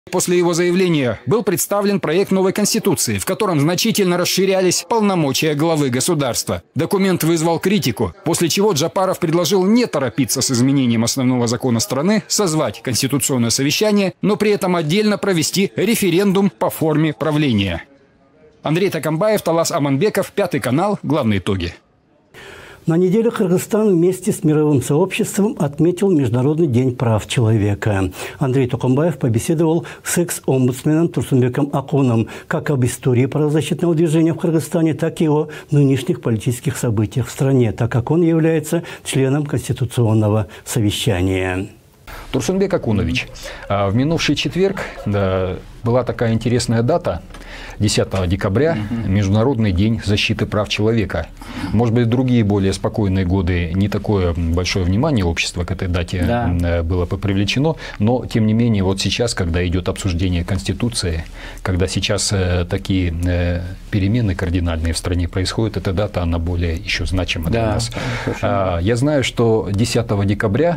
После его заявления был представлен проект новой конституции, в котором значительно расширялись полномочия главы государства. Документ вызвал критику, после чего Джапаров предложил не торопиться с изменением основного закона страны, созвать конституционное совещание, но при этом отдельно провести референдум по форме правления. Андрей Такамбаев, Талас Аманбеков, Пятый канал. Главные итоги. На неделе Кыргызстан вместе с мировым сообществом отметил Международный день прав человека. Андрей Такамбаев побеседовал с экс-омбудсменом Турсунбеком Акуном как об истории правозащитного движения в Кыргызстане, так и о нынешних политических событиях в стране, так как он является членом Конституционного совещания. Турсунбек Акунович, в минувший четверг была такая интересная дата, 10 декабря, Международный день защиты прав человека. Может быть, в другие более спокойные годы не такое большое внимание общества к этой дате было привлечено, но, тем не менее, вот сейчас, когда идет обсуждение Конституции, когда сейчас такие перемены кардинальные в стране происходят, эта дата, она более еще значима для нас. Я знаю, что 10 декабря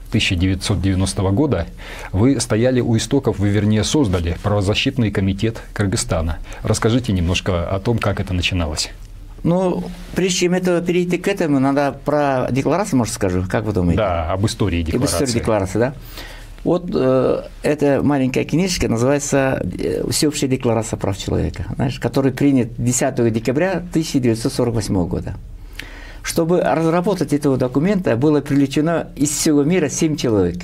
1990 года вы стояли у истоков, вы, вернее, создали правозащитный комитет Кыргызстана. Расскажите немножко о том, как это начиналось. Ну, прежде чем перейти к этому, надо про декларацию, может, скажу, как вы думаете? Да, об истории декларации. Об истории декларации, да. Вот эта маленькая книжка называется «Всеобщая декларация прав человека», знаешь, который принят 10 декабря 1948 года. Чтобы разработать этого документа, было привлечено из всего мира 7 человек.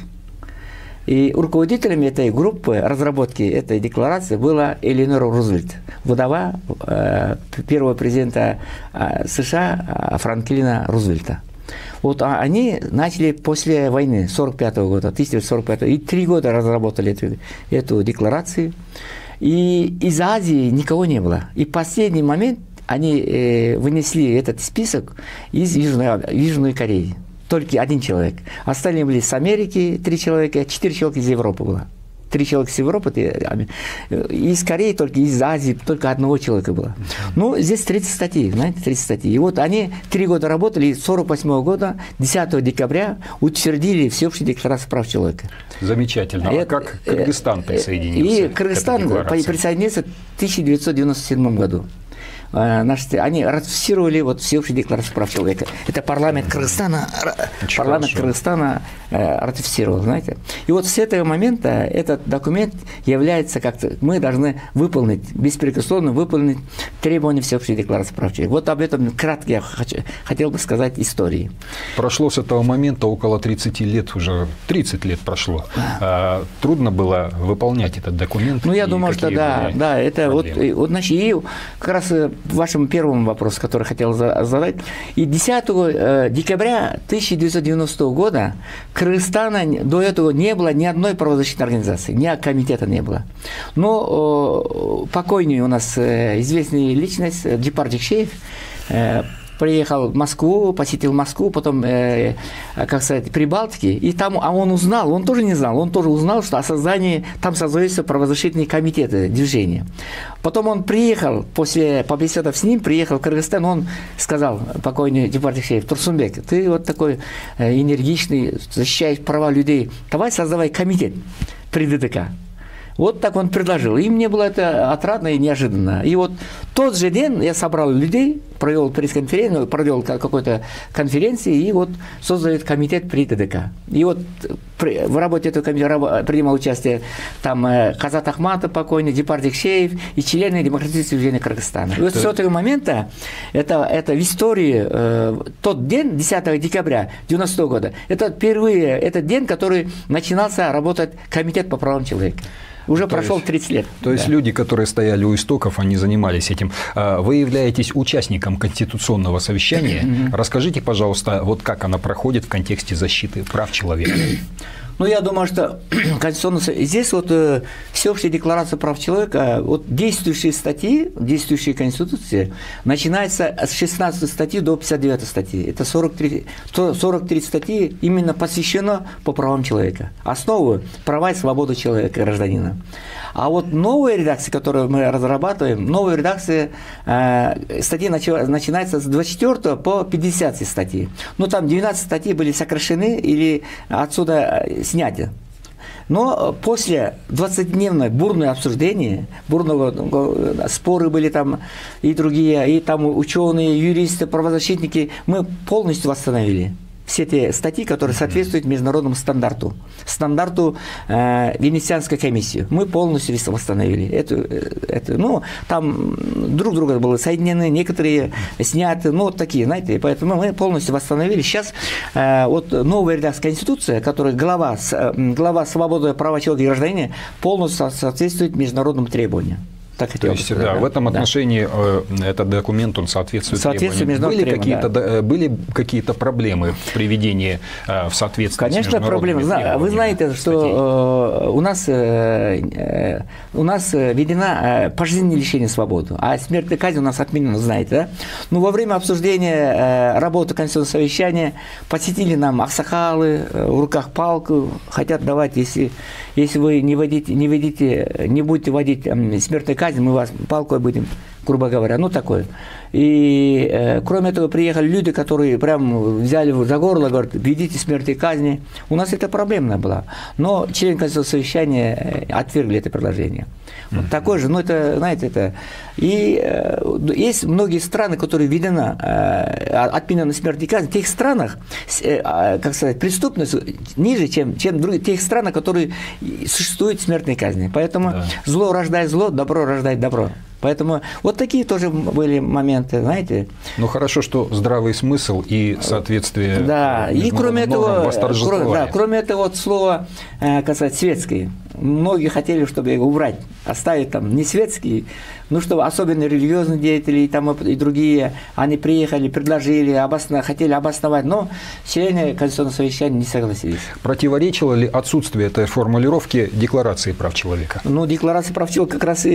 И руководителем этой группы разработки этой декларации была Элеонора Рузвельт, вдова первого президента США Франклина Рузвельта. Вот они начали после войны 1945 года, 1945, и 3 года разработали эту декларацию. И из Азии никого не было. И в последний момент они вынесли этот список из Южной Кореи. Только 1 человек. Остальные были с Америки 3 человека, 4 человека из Европы было. 3 человека из Европы, из Кореи, только из Азии, только 1 человека было. Ну, здесь 30 статей, знаете, 30 статей. И вот они 3 года работали, и с 1948 года, 10 декабря, утвердили Всеобщую декларацию прав человека. Замечательно. А как Кыргызстан присоединился? И Кыргызстан присоединился в 1997 году. Они ратифицировали Всеобщую декларацию прав человека. Это парламент Кыргызстана, ратифицировал, знаете. И вот с этого момента этот документ является как-то, мы должны выполнить, беспрекословно выполнить требования Всеобщей декларации прав человека. Вот об этом кратко я хотел бы сказать истории. Прошло с этого момента около 30 лет, уже 30 лет прошло. Трудно было выполнять этот документ? Ну, я думаю, что да, это вот значит, и как раз вашему первому вопросу, который хотел задать. И 10 декабря 1990 года Кыргызстана до этого не было ни одной правозащитной организации, ни комитета не было. Но покойный у нас известная личность Джипар Джекшеев приехал в Москву, посетил Москву, потом, как сказать, Прибалтики, и там, он узнал, он тоже не знал, он тоже узнал, что о создании, там создаются правозащитные комитеты, движения. Потом он приехал, после побеседов с ним, приехал в Кыргызстан, он сказал, покойный Джипар Джекшеев: Турсунбек, ты вот такой энергичный, защищаешь права людей, давай создавай комитет при ДДК. Вот так он предложил. И мне было это отрадно и неожиданно. И вот тот же день я собрал людей, провел пресс-конференцию, провел какой-то конференции, и вот создали комитет при ТДК. И вот в работе этого комитета принимал участие там Казат Ахматов, покойный, Джипар Джекшеев и члены демократического движения Кыргызстана. И вот с этого момента, это в истории, тот день, 10 декабря 1990 года, это впервые, этот день, который начинался работать комитет по правам человека. Уже прошел 30 лет. То есть люди, которые стояли у истоков, они занимались этим. Вы являетесь участником конституционного совещания. Расскажите, пожалуйста, вот как она проходит в контексте защиты прав человека. Ну, я думаю, что здесь вот Всеобщая декларация прав человека, вот действующие статьи, действующие конституции, начинается с 16 статьи до 59 статьи. Это 43 статьи именно посвящено по правам человека. Основу права и свободы человека, гражданина. А вот новая редакция, которую мы разрабатываем, новая редакция статьи начинается с 24 по 50 статьи. Но там 12 статей были сокращены или отсюда сняты. Но после 20-дневного бурного обсуждения, споры были там и другие, и там ученые, юристы, правозащитники, мы полностью восстановили все те статьи, которые соответствуют международному стандарту Венецианской комиссии. Мы полностью восстановили. Ну, там друг друга были соединены, некоторые сняты, ну, вот такие, знаете, и поэтому мы полностью восстановили. Сейчас вот новая редакция Конституции, которая глава свободы, права человека и гражданина, полностью соответствует международным требованиям. Так то есть, да, в этом отношении этот документ, он соответствует требованиям. Были какие-то проблемы в приведении в соответствии с международными требованиями? Конечно, проблемы. Вы знаете, что у нас введена пожизненное лишение свободы, а смертная казнь у нас отменена, знаете, да? Но во время обсуждения работы Конституционного совещания посетили нам аксакалы, в руках палку, хотят давать, если вы не будете вводить смертную казнь, мы вас палкой будем, грубо говоря, ну такое. И кроме этого приехали люди, которые прям взяли за горло, говорят, введите смертные казни. У нас это проблемная была. Но члены Конституционного совещания отвергли это предложение. Вот такое же, ну это, знаете, это... И есть многие страны, которые введена отменена смертная казнь. В тех странах, как сказать, преступность ниже, чем в тех странах, которые существует смертной казни. Поэтому зло рождает зло, добро рождает добро. Поэтому вот такие тоже были моменты, знаете. Ну хорошо, что здравый смысл и соответствие. Да, и кроме этого, кроме этого вот слова, как сказать, светский. Многие хотели, чтобы его убрать, оставить там не светский, ну чтобы особенно религиозные деятели там, и другие, они приехали, предложили, хотели обосновать, но члены Конституционного совещания не согласились. Противоречило ли отсутствие этой формулировки Декларации прав человека? Ну, Декларация прав человека как раз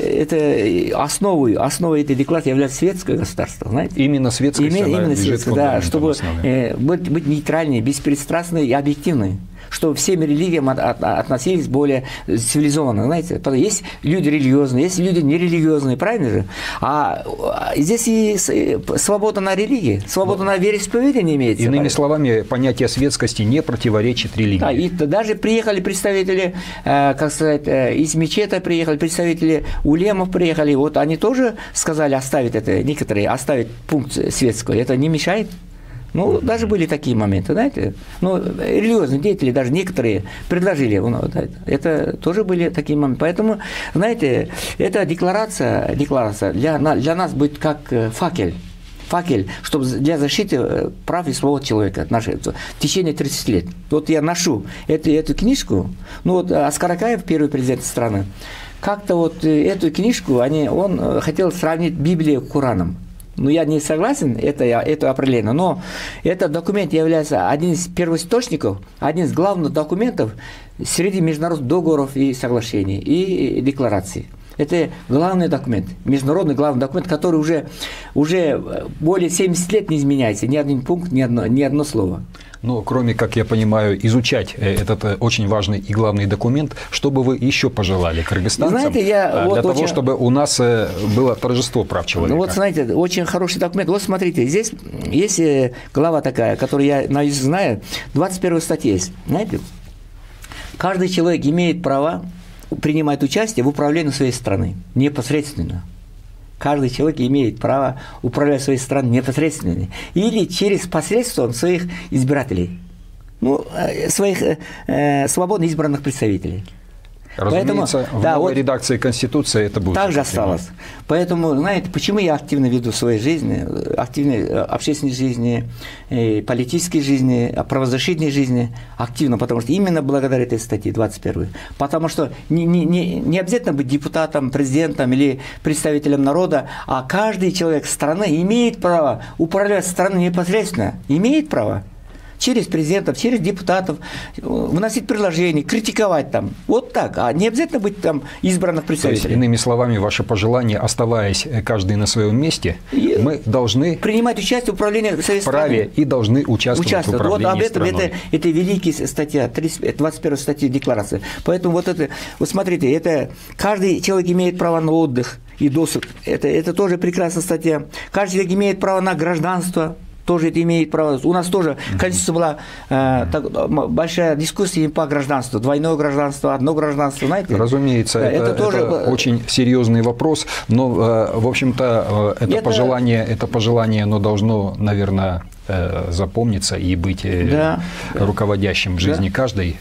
это основой этой декларации является светское государство, знаете? Именно светское, именно светское, да, чтобы быть нейтральной, беспристрастной и объективной, чтобы всем религиям относились более цивилизованно, знаете. Есть люди религиозные, есть люди нерелигиозные, правильно же? А здесь и свобода на религии, свобода на вероисповедание имеется. Иными словами, понятие светскости не противоречит религии. Да, и даже приехали представители, как сказать, из мечети приехали, представители улемов приехали, вот они тоже сказали оставить это, некоторые оставить пункт светский, это не мешает. Ну, даже были такие моменты, знаете. Ну, религиозные деятели, даже некоторые предложили. Это тоже были такие моменты. Поэтому, знаете, эта декларация для нас будет как факел, чтобы для защиты прав и свобод человека в течение 30 лет. Вот я ношу эту книжку, ну вот Оскар Акаев, первый президент страны, как-то вот эту книжку он хотел сравнить Библию с Кораном. Ну, я не согласен, это определенно, но этот документ является одним из первоисточников, один из главных документов среди международных договоров и соглашений, и деклараций. Это главный документ, международный главный документ, который уже более 70 лет не изменяется, ни один пункт, ни одно слово. Но кроме, как я понимаю, изучать этот очень важный и главный документ, что бы вы еще пожелали кыргызстанцам, знаете, для того, чтобы у нас было торжество прав человека? Ну вот, знаете, очень хороший документ. Вот смотрите, здесь есть глава такая, которую я наизусть знаю, 21 статья есть, знаете? Каждый человек имеет право принимать участие в управлении своей страны непосредственно. Каждый человек имеет право управлять своей страной непосредственно или через посредством своих избирателей, ну, своих свободно избранных представителей. Разумеется, в новой редакции Конституции это будет. Также осталось. Поэтому, знаете, почему я активно веду в своей жизни, активной общественной жизни, политической жизни, правозащитной жизни, активно, потому что именно благодаря этой статье 21. Потому что не обязательно быть депутатом, президентом или представителем народа, а каждый человек страны имеет право управлять страной непосредственно, имеет право. Через президентов, через депутатов, вносить предложения, критиковать там. Вот так. А не обязательно быть там избранных представителей. То есть, иными словами, ваше пожелание, оставаясь каждый на своем месте, мы должны принимать участие в управлении своей страной. И должны участвовать в управлении вот об этом, страной. Это великая статья, 21 статья Декларации. Поэтому вот смотрите, это каждый человек имеет право на отдых и досуг. Это тоже прекрасная статья. Каждый человек имеет право на гражданство. тоже это имеет право. У нас тоже Конституция была большая дискуссия по гражданству. Двойное гражданство, одно гражданство, знаете? Разумеется, да, это тоже очень серьезный вопрос, но, в общем-то, это пожелание, оно должно, наверное, запомниться и быть руководящим в жизни каждой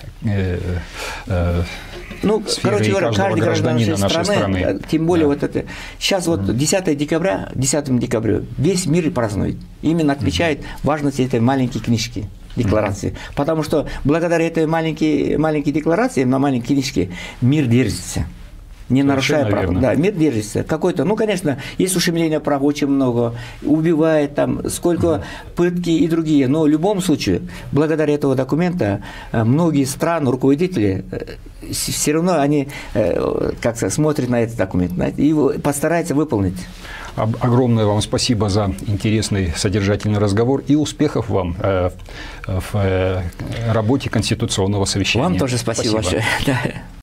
короче говоря, каждый гражданин нашей страны. Тем более вот это. Сейчас вот 10 декабря весь мир празднует. Именно отмечает важность этой маленькой книжки. Декларации. Потому что благодаря этой маленькой декларации на маленькой книжке мир держится. Не нарушая права. Да, мир держится. Какой-то, конечно, есть ущемление прав очень много, убивает там, сколько пытки и другие. Но в любом случае, благодаря этого документа, многие страны, руководители, все равно они смотрят на этот документ и постараются выполнить. Огромное вам спасибо за интересный, содержательный разговор и успехов вам в работе Конституционного совещания. Вам тоже спасибо большое.